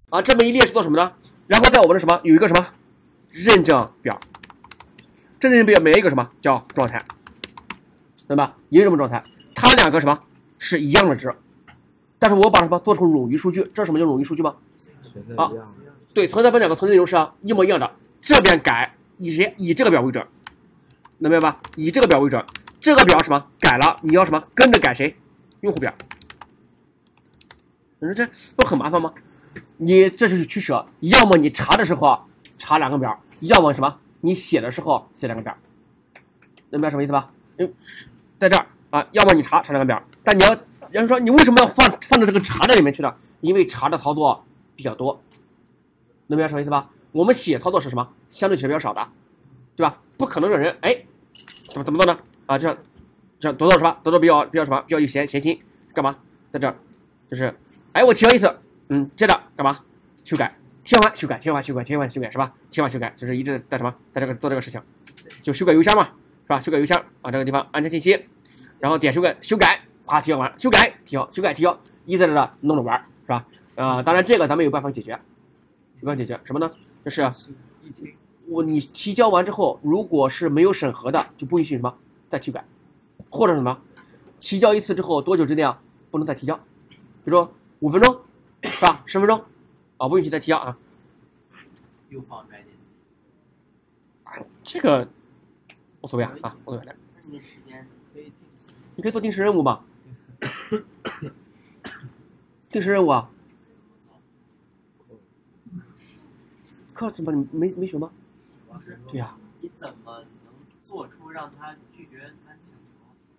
啊，这么一列是做什么呢？然后在我们的什么有一个什么认证表，这认证表里面有一个什么叫状态，对吧？一个什么状态？它两个什么是一样的值，但是我把什么做成冗余数据，这是什么叫冗余数据吗？啊，对，存在表两个存在内容是一模一样的，这边改以这个表为准，能明白吧？以这个表为准，这个表什么改了，你要什么跟着改谁？用户表。你说这不很麻烦吗？你这是取舍，要么你查的时候查两个表，要么什么你写的时候写两个表，能明白什么意思吧？在这儿啊，要么你查两个表，但你要人说你为什么要放到这个查的里面去呢？因为查的操作比较多，能明白什么意思吧？我们写操作是什么？相对起来比较少的，对吧？不可能有人哎怎么做呢？啊，这样多多是吧？多多比较什么？比较有闲心，干嘛？在这儿就是哎我提了一次。接着干嘛？修改，贴完修改，贴完修改，贴完修改是吧？贴完修改就是一直在什么，在这个做这个事情，就修改邮箱嘛，是吧？修改邮箱啊，这个地方安全信息，然后点修改，啪提完，修改提交，一直在这弄着玩，是吧？当然这个咱们有办法解决，什么呢？就是你提交完之后，如果是没有审核的，就不允许什么再修改，或者什么提交一次之后多久之内不能再提交，比如说5分钟。是吧？10分钟，不允许再提交啊。 又放Redis。 这个无所谓啊，无所谓的。 那你的时间可以定期。 你可以做定时任务嘛？定时任务啊。课怎么你没学吗？对呀。 你怎么能做出让他拒绝他请求？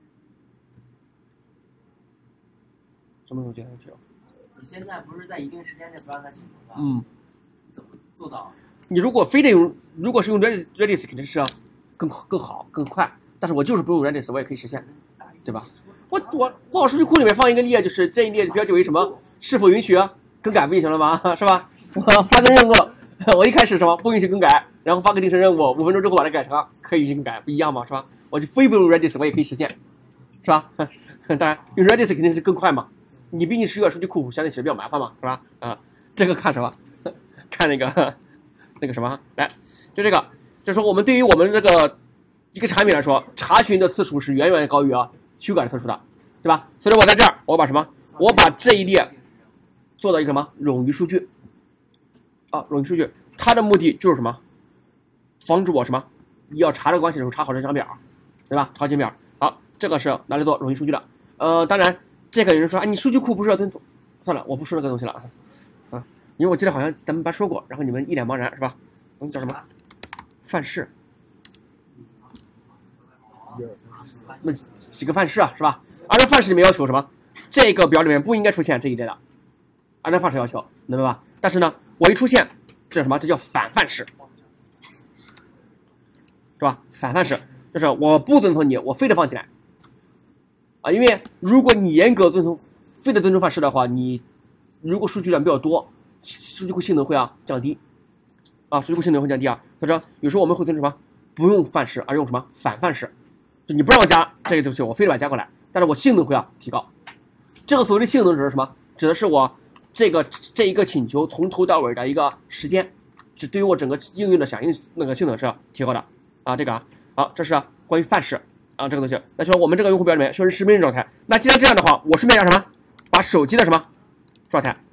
什么东西请求？ 你现在不是在一定时间内不让他请求吗？ 你怎么做到？ 你如果非得用，如果是用 Redis 肯定是更好更快，但是我就是不用 Redis 我也可以实现，对吧？我往数据库里面放一个列，就是这一列标记为什么，是否允许更改不就行了吗？是吧？我发个任务，我一开始什么不允许更改，然后发个定时任务，5分钟之后把它改成可以更改，不一样吗？是吧？我就非不用 Redis 我也可以实现，是吧？当然用 Redis 肯定是更快嘛。你毕竟是个数据库，相对起来比较麻烦嘛，是吧？这个看什么？看那个什么？来，就这个，就是说我们对于我们这个一个产品来说，查询的次数是远远高于修改的次数的，对吧？所以我在这儿，我把什么？我把这一列做到一个什么冗余数据冗余数据，它的目的就是什么？防止我什么？你要查这个关系的时候查好这张表，对吧？查这张表，好，这个是拿来做冗余数据的。当然。这个有人说你数据库不是要遵从？算了，我不说那个东西了因为我记得好像咱们班说过，然后你们一脸茫然是吧？叫什么？范式？那几个范式是吧？按照范式里面要求什么？这个表里面不应该出现这一类的，按照范式要求，能明白吧？但是呢，我一出现，这叫什么？这叫反范式，是吧？反范式就是我不遵从你，我非得放进来。因为如果你严格非得遵从范式的话，你如果数据量比较多，数据库性能会降低，数据库性能会降低所以说有时候我们会遵从什么？不用范式，而用什么反范式？就你不让我加这个东西，我非得把它加过来，但是我性能会提高。这个所谓的性能指的是什么？指的是我这一个请求从头到尾的一个时间，是对于我整个应用的响应那个性能是提高的这个好，这是关于范式。这个东西，那说我们这个用户表里面确实是没人状态。那既然这样的话，我顺便加什么？把手机的什么状态，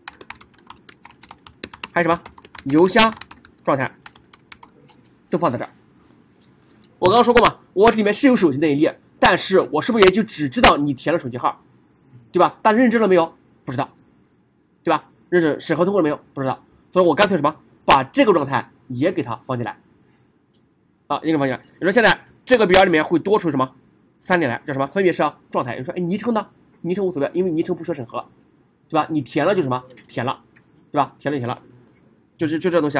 还有什么邮箱状态都放在这儿。我刚刚说过嘛，我里面是有手机那一列，但是我是不是也就只知道你填了手机号，对吧？但认证了没有？不知道，对吧？认证审核通过了没有？不知道。所以我干脆什么？把这个状态也给它放进来也给它放进来。你说现在。这个表里面会多出什么3点来，叫什么？分别是状态。你说，昵称呢？昵称无所谓，因为昵称不需要审核，对吧？你填了就什么？填了，对吧？填了就行了，就这东西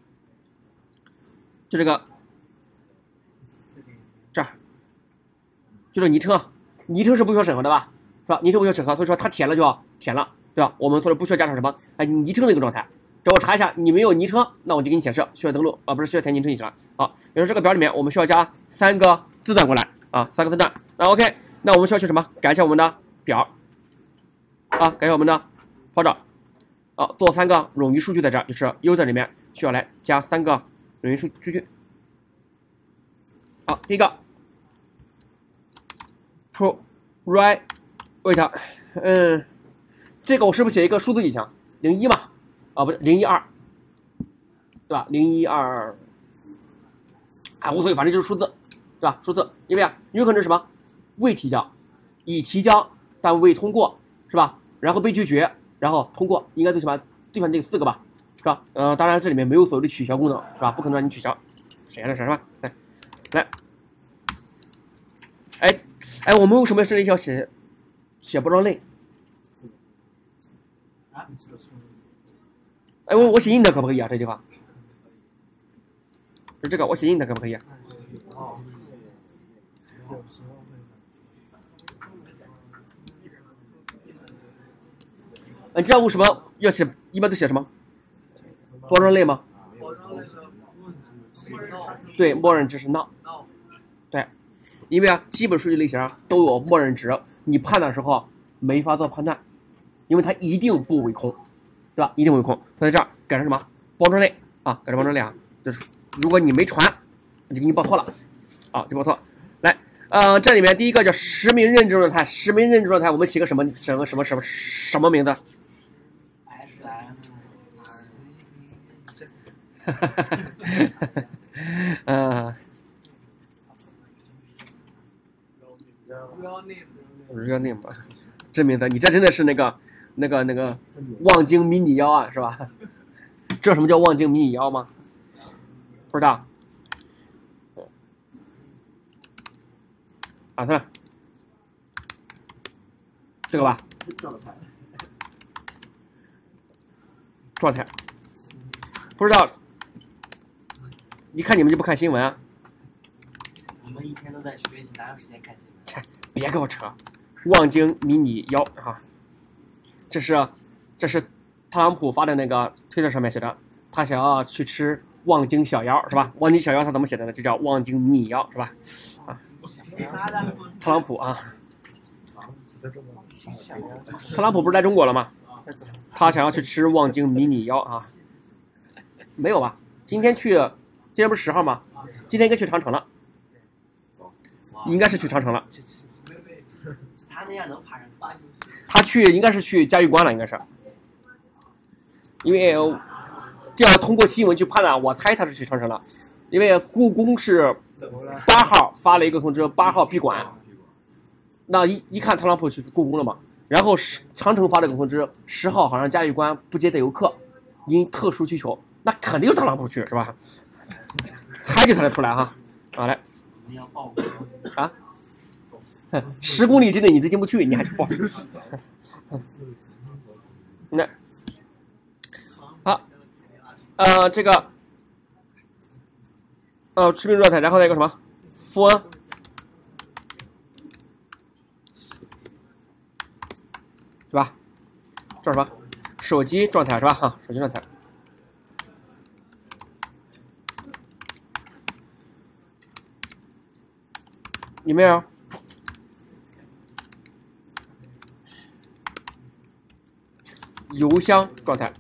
就这个这儿，就这昵称昵称是不需要审核的吧？是吧？昵称不需要审核，所以说他填了就填了，对吧？我们所以不需要加上什么昵称的一个状态。只要我查一下你没有昵称，那我就给你显示需要登录不是需要填昵称就行了。好，比如说这个表里面我们需要加3个字段过来3个字段。那 OK， 那我们需要去什么？改一下我们的表改一下我们的 folder 好，做3个冗余数据在这儿，就是 user 里面需要来加3个冗余数据。好，第一个 pro right wait， 这个我是不是写一个数字引擎？01嘛，啊不是012，对吧？012，无所谓，反正就是数字，对吧？数字，因为有可能是什么未提交，已提交但未通过，是吧？然后被拒绝，然后通过，应该对什么？对方这4个吧，是吧？当然这里面没有所谓的取消功能，是吧？不可能让你取消，写的是吧？来，哎，我们为什么这里要写包装类？哎，我写 int 可不可以啊？这句话，就这个我写 int 可不可以？你知道为什么要写？一般都写什么？包装类吗？对，默认值是 not。对，因为基本数据类型都有默认值，你判断的时候没法做判断，因为它一定不为空，对吧？一定为空。那在这儿改成什么？包装类啊，改成包装类啊。就是如果你没传，那就给你报错了啊，就报错。来，这里面第一个叫实名认证状态，实名认证状态我们起个什么名字？real name， 这名字，你这真的是那个望京迷你腰啊，是吧？知道什么叫望京迷你腰吗？不知道。算了，这个吧。状态。不知道。一看你们就不看新闻啊。 我们一天都在学习，哪有时间看新闻？ 别给我扯，望京迷你腰啊！这是特朗普发的那个推特上面写的，他想要去吃望京小腰是吧？望京小腰他怎么写的呢？就叫望京迷你腰是吧？啊，特朗普啊，特朗普不是来中国了吗？他想要去吃望京迷你腰啊？没有吧？今天不是10号吗？今天应该去长城了。应该是去长城了， 他那样能爬上去？ 他应该是去嘉峪关了，应该是，因为这要通过新闻去判断，我猜他是去长城了，因为故宫是8号发了一个通知，8号闭馆，那一看特朗普去故宫了嘛，然后长城发了个通知，10号好像嘉峪关不接待游客，因特殊需求，那肯定是特朗普去是吧？猜就猜得出来哈，好来。啊，10公里之内你都进不去，你还去报？那好，这个持平状态，然后再一个什么phone，是吧？这是什么？手机状态是吧？哈，手机状态。有没有？邮箱状态，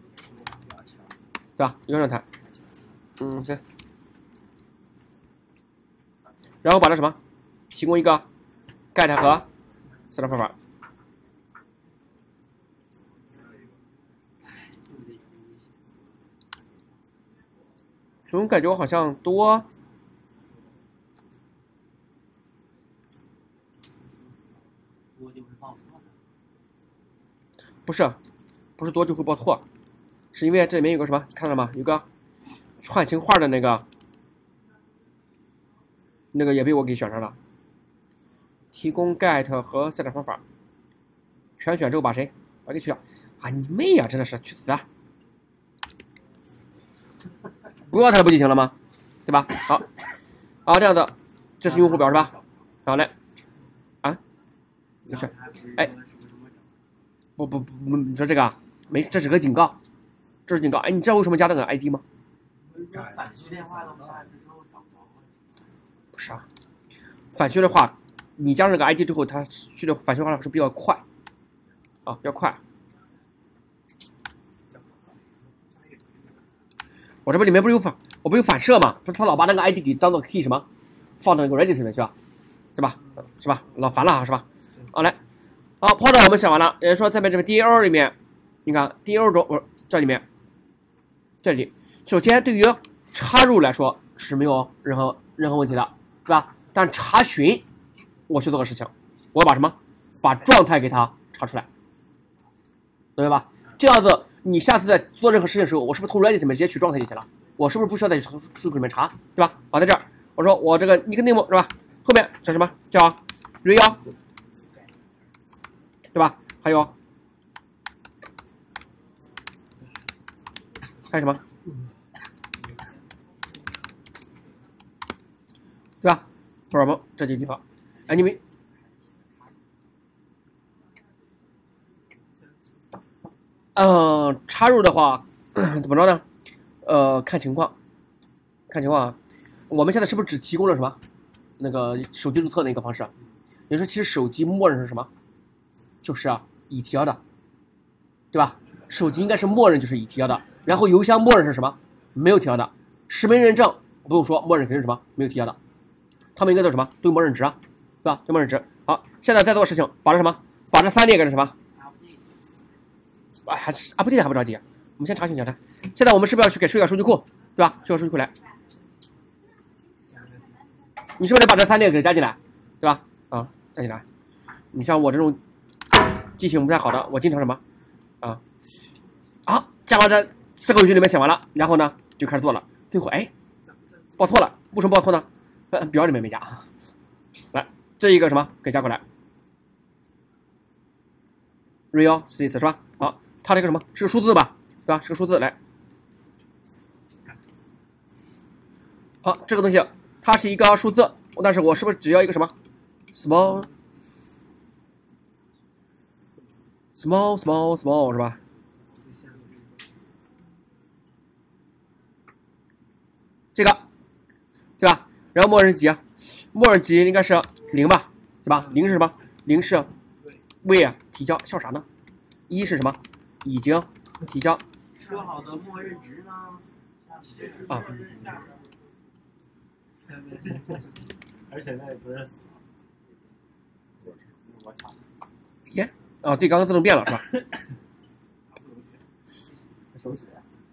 对吧？邮箱状态，行。然后把这什么，提供一个 get 和 set 方法。总感觉我好像多。不是多就会报错，是因为这里面有个什么，你看到吗？有个串情话的那个也被我给选上了。提供 get 和 set 方法，全选之后把谁？把给去掉啊！你妹呀！真的是去死啊！不要它不就行了吗？对吧？好，这样的，这是用户表是吧？好嘞，没事，哎。不，你说这个没，这是个警告，这是警告。哎，你知道为什么加这个 ID 吗？不是啊，反序的话，你加上这个 ID 之后，它去的反序话是比较快，比较快。 我这不里面不是有我不有反射嘛？不是他老把那个 ID 给当做 key 什么，放到那个 register 里面去吧，对吧？是吧？老烦了啊，是吧？好来，好 Porter 我们想完了，也就是说在这个 DL 里面，你看 DL 中这里面，这里首先对于插入来说是没有任何问题的，对吧？但查询我去做个事情，我要把什么？把状态给它查出来，明白吧？这样子，你下次在做任何事情的时候，我是不是从 Redis 里面直接取状态就行了？我是不是不需要再去数据库里面查，对吧？好，在这儿，我说我这个 nickname 是吧？后面叫什么？叫 real， 对吧？还有什么？对吧 ？from 这几个地方，哎，你们。插入的话怎么着呢？看情况啊。我们现在是不是只提供了什么？那个手机注册的一个方式？也就是说，其实手机默认是什么？就是已提交的，对吧？手机应该是默认就是已提交的，然后邮箱默认是什么？没有提交的。实名认证不用说，默认肯定是什么？没有提交的。他们应该都什么？都默认值啊，对吧？都默认值。好，现在再做事情，把这什么？把这3列给它什么？还是update还不着急，我们先查询一下它。现在我们是不是要去给收一下数据库，对吧？收个数据库来，你是不是得把这3列给加进来，对吧？啊，加进来。你像我这种记性不太好的，我经常什么加完这4个语句里面写完了，然后呢就开始做了，最后哎报错了，为什么报错呢？表里面没加。来，这一个什么给加过来 ，real 是意思是吧？好。它这个什么是个数字吧，对吧？是个数字，来，好，这个东西它是一个数字，但是我是不是只要一个什么 small 是吧？这个，对吧？然后默认是几啊？默认级应该是0吧，对吧？0是什么？0是未提交，笑啥呢？1是什么？已经提交。 说好的默认值呢？ 啊。 而且那也不是死我操！ 耶，哦，对，刚刚自动变了是吧？ 手写。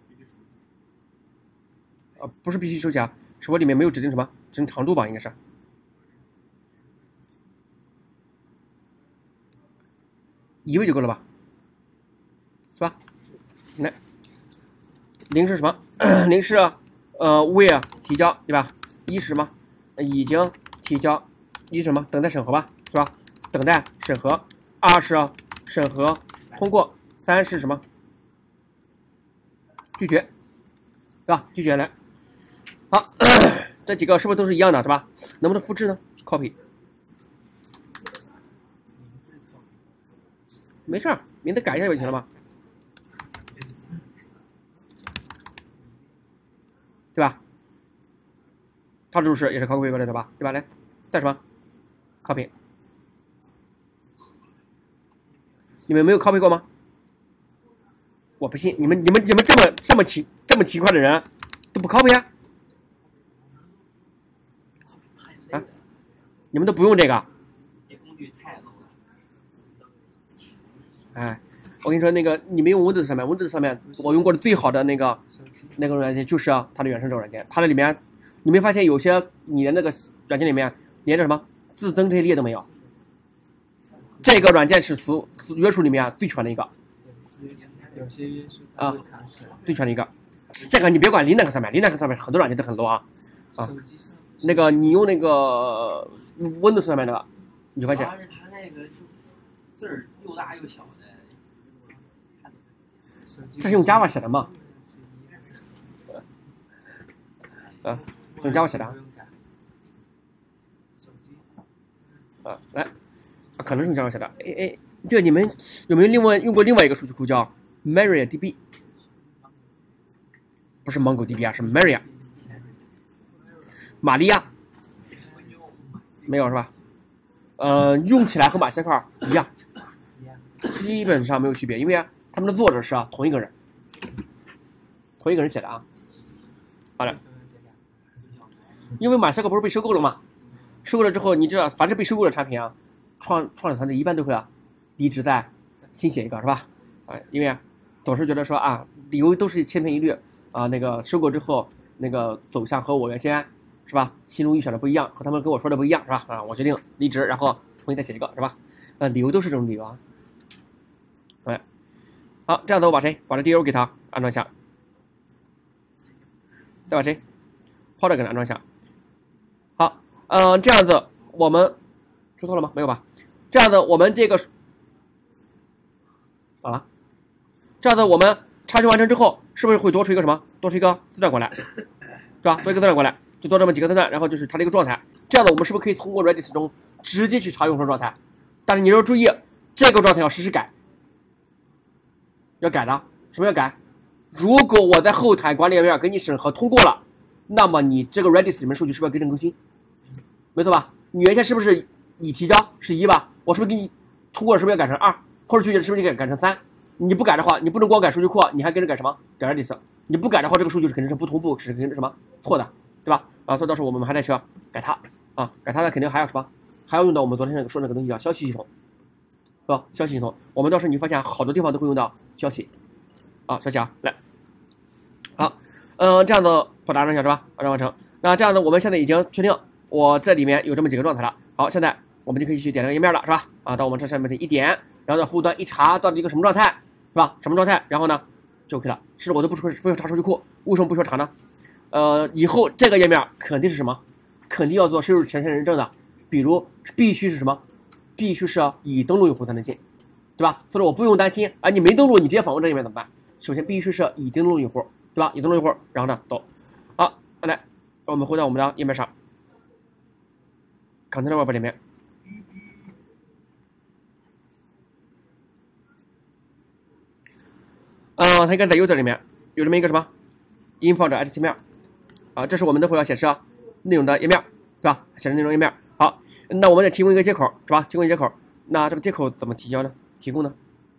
不是必须手写啊，是我里面没有指定什么，指定长度吧，应该是。1位就够了吧？是吧？来，0是什么？0是未提交，对吧？1是什么？已经提交。1是什么？等待审核吧，是吧？等待审核。2是审核通过。3是什么？拒绝，对吧？拒绝来。好，这几个是不是都是一样的，对吧？能不能复制呢 ？copy。没事儿，名字改一下就行了嘛。对吧？它注释也是 copy 过来的吧？对吧？来，再什么 copy？ 你们没有 copy 过吗？我不信，你们这么勤快的人都不 copy 啊？啊？你们都不用这个？ 这工具太 low 了。 哎，我跟你说，那个你们用 Windows 上面，Windows 上面我用过的最好的那个软件就是它的原生这个软件，它的里面你没发现有些你的那个软件里面连着什么自增这一列都没有？这个软件是约束里面最全的一个。 有些约束最全的一个。这个你别管 Linux 上面，Linux 上面很多软件都很 low 啊。那个你用那个 Windows 上面的，你就发现。 它那个字儿又大又小的。 这是用 Java 写的吗？用 Java 写的。来，可能是用 Java 写的。哎，对，你们有没有用过另外一个数据库叫 MariaDB？ 不是 MongoDB 啊，是 Maria。玛利亚。没有是吧？用起来和马赛克一样，基本上没有区别，因为他们的作者是同一个人写的啊。 好了，因为马赛克不是被收购了吗？收购了之后，你知道，凡是被收购的产品啊，创始团队一般都会离职再新写一个，是吧？因为总是觉得说理由都是千篇一律那个收购之后那个走向和我原先是吧心中预想的不一样，和他们跟我说的不一样，是吧？我决定离职，然后重新再写一个，是吧？理由都是这种理由啊。好，这样子我把这 DO 给它安装一下，再把Powder 给它安装一下。好，这样子我们出错了吗？没有吧？这样子我们这个好了，这样子我们查询完成之后，是不是会多出一个什么？多出一个字段过来，是吧？多一个字段过来，就多这么几个字段，然后就是它的一个状态。这样子我们是不是可以通过 Redis 中直接去查用户状态？但是你要注意，这个状态要实时改，要改的。什么要改？如果我在后台管理页面给你审核通过了，那么你这个 Redis 里面数据是不是要跟着更新？没错吧？你原先是不是已提交是1吧？我是不是给你通过了，是不是要改成2？或者具体是不是改成3？你不改的话，你不能光改数据库，你还跟着改什么？改 Redis。你不改的话，这个数据是肯定是不同步，是肯定是什么错的，对吧？所以到时候我们还得需要改它改它呢，肯定还要什么？还要用到我们昨天说那个东西叫消息系统，是吧？消息系统，我们到时候你发现好多地方都会用到消息消息来，好，这样子把它安装一下是吧？安装完成。那这样子我们现在已经确定我这里面有这么几个状态了。好，现在我们就可以去点这个页面了，是吧？到我们这上面的一点，然后在服务端一查到底一个什么状态，是吧？什么状态？然后呢就 OK 了。是我都不需要查数据库，为什么不需要查呢？以后这个页面肯定是什么？肯定要做深入全身认证的，比如必须是什么？必须是已登录用户才能进，对吧？所以我不用担心你没登录，你直接访问这页面怎么办？首先必须是已登录用户，对吧？已登录用户，然后呢走。好，来，我们回到我们的页面上 ，Container Web 里面。它应该在 User 里面有这么一个什么 info 者 HTML 这是我们等会要显示内容的页面，对吧？显示内容页面。好，那我们得提供一个接口，是吧？提供一个接口，那这个接口怎么提交呢？提供呢？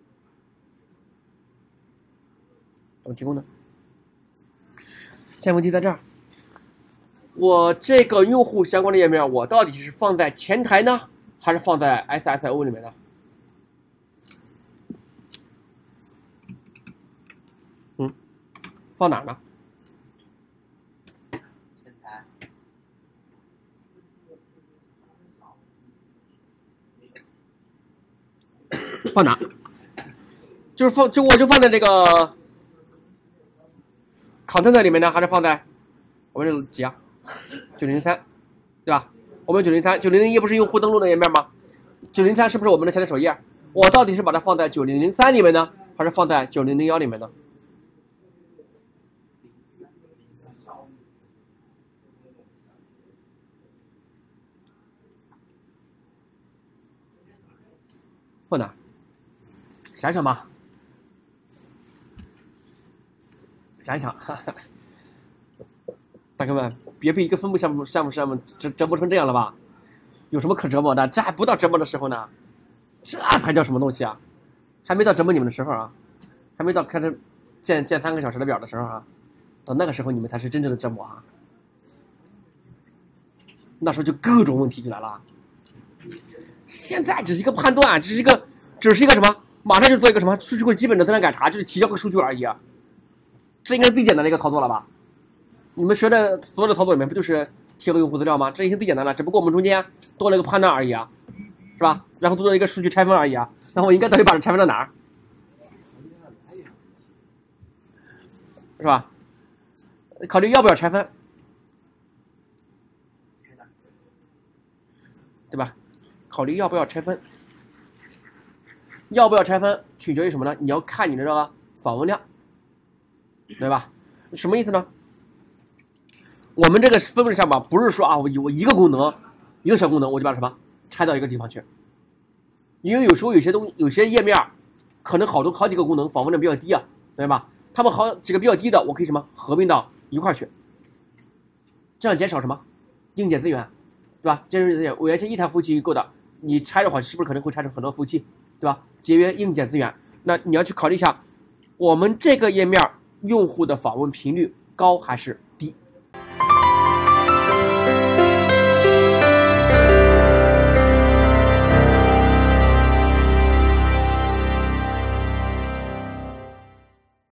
怎么提供呢？现在问题在这儿，我这个用户相关的页面，我到底是放在前台呢，还是放在 SSO 里面呢？放哪儿呢？ 前台。 放哪？我就放在这个 container 里面呢，还是放在我们这几903，对吧？我们901不是用户登录的页面吗？903是不是我们的前台首页？我到底是把它放在9003里面呢，还是放在9001里面呢？放哪？想想吧，想一想，大哥们，别被一个分部项目折磨成这样了吧？有什么可折磨的？这还不到折磨的时候呢，这才叫什么东西啊？还没到折磨你们的时候啊，还没到开始建3个小时的表的时候啊，到那个时候你们才是真正的折磨啊！那时候就各种问题就来了。现在只是一个判断，只是一个什么？马上就做一个什么数据库基本的资料改查，就是提交个数据而已啊。这应该是最简单的一个操作了吧？你们学的所有的操作里面不就是提个用户资料吗？这已经最简单了，只不过我们中间多了一个判断而已啊，是吧？然后多了一个数据拆分而已啊。那我应该到底把它拆分到哪儿？是吧？考虑要不要拆分，对吧？考虑要不要拆分，要不要拆分取决于什么呢？你要看你的这个访问量，对吧？什么意思呢？我们这个分布上吧，不是说我一个功能，一个小功能我就把什么拆到一个地方去，因为有时候有些页面可能好几个功能访问量比较低啊，对吧？他们好几个比较低的，我可以什么合并到一块去，这样减少什么硬件资源，对吧？节约资源，我原先一台服务器够的，你拆的话是不是可能会拆成很多服务器，对吧？节约硬件资源，那你要去考虑一下，我们这个页面用户的访问频率高还是低？